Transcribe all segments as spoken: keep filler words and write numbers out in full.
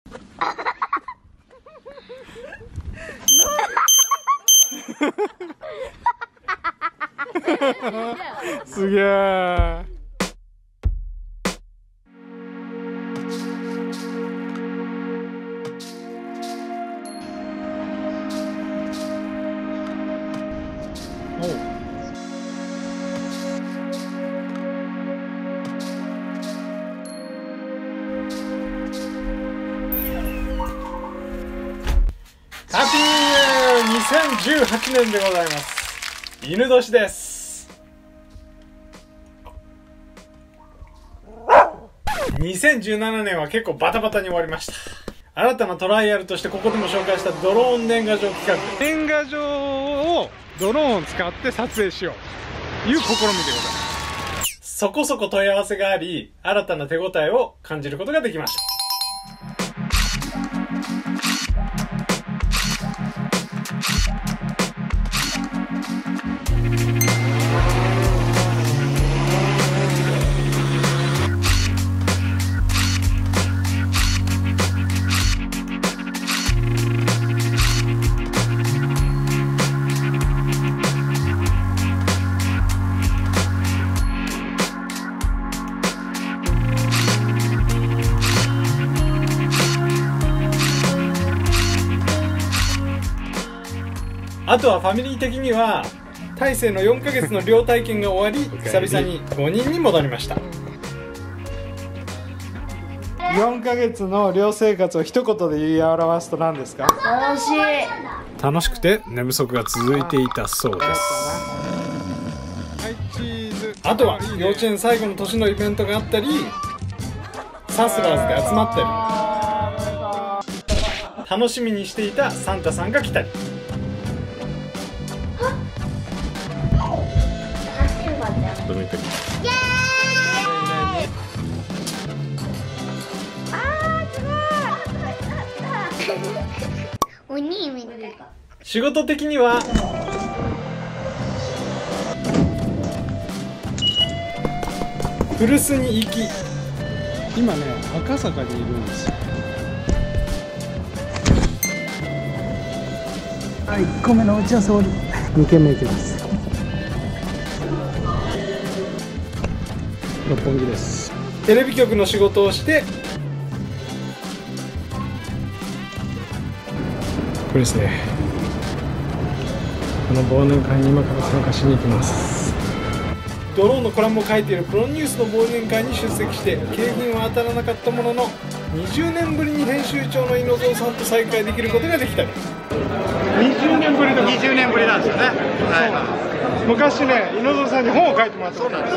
すげえ。ハッピーニューイヤーにせんじゅうはちねんでございます。犬年です。にせんじゅうななねんは結構バタバタに終わりました。新たなトライアルとしてここでも紹介したドローン年賀状企画、年賀状をドローンを使って撮影しようという試みでございます。そこそこ問い合わせがあり、新たな手応えを感じることができました。あとはファミリー的には大勢のよんかげつの寮体験が終わり、久々にごにんに戻りました。よんかげつの寮生活を一言で言い表すと何ですか？ 楽しい。 楽しくて寝不足が続いていたそうです。はい、チーズ。あとは幼稚園最後の年のイベントがあったり、サスラーズで集まったり、楽しみにしていたサンタさんが来たり。 おにみたい。 仕事的には古巣に行き、今ね赤坂にいるんですよ。 はい、いっこめの打ち合わせ終わり。にけんめ行きます。六本木です。 テレビ局の仕事をして、これですね、この忘年会に今から参加しに行きます。ドローンのコラムを書いているプロニュースの忘年会に出席して、景品は当たらなかったもののにじゅうねんぶりに編集長の猪蔵さんと再会できることができたり。にじゅうねんぶりとかにじゅうねんぶりなんですよね。はい、昔ね、猪蔵さんに本を書いてもらった。そうなんです。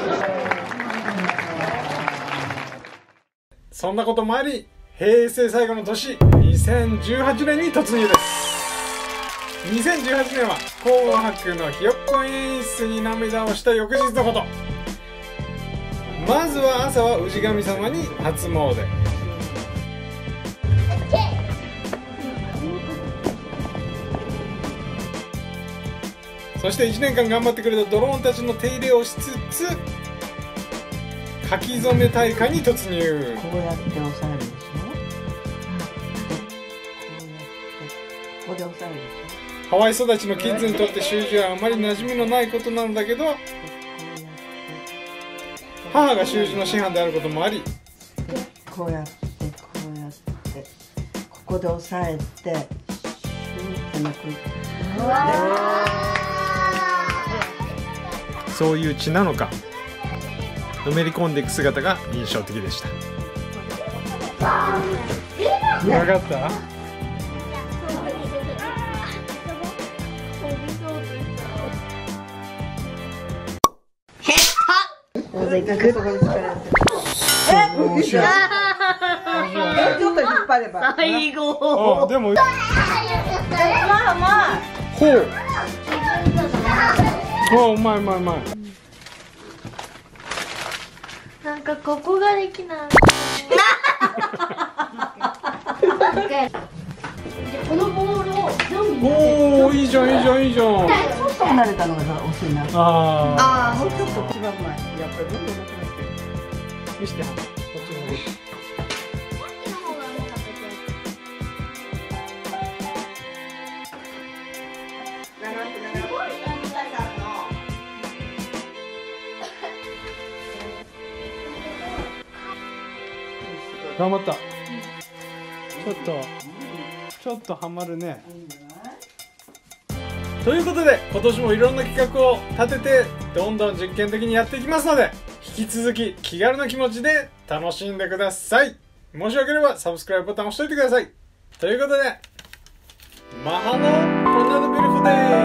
そんなこともあり、平成最後の年にせんじゅうはちねんに突入です。にせんじゅうはちねんは紅白のひよっこ演出に涙をした翌日のこと。まずは朝は氏神様に初詣、そしていちねんかん頑張ってくれたドローンたちの手入れをしつつ書き初め大会に突入。 こうやって押さえるでしょ。こうやってここで押さえるでしょ。 ハワイ育ちのキッズにとって習字はあまり馴染みのないことなんだけど、母が習字の師範であることもあり、 こうやってこうやってここで押さえてシューって抜く。 そういう血なのか、のめり込んでいく姿が印象的でした。分かった？ え、ちょっと引っ張れば。 最後。 あ、でも。 まあまあ。 ほう。あ、うまいうまいうまい。 なんかここができない。このボールをおお、いいじゃんいいじゃんいいじゃん。 ちょっと離れたのが惜しいな。 ああ。 ああ、もうちょっと一番前。やっぱりどんどんなくなってる。 見して、こっちの方。 頑張った。ちょっとちょっとハマるね。ということで今年もいろんな企画を立ててどんどん実験的にやっていきますので、引き続き気軽な気持ちで楽しんでください。もしよければサブスクライブボタンを押しておいてください。ということで、マハロー for another beautiful day!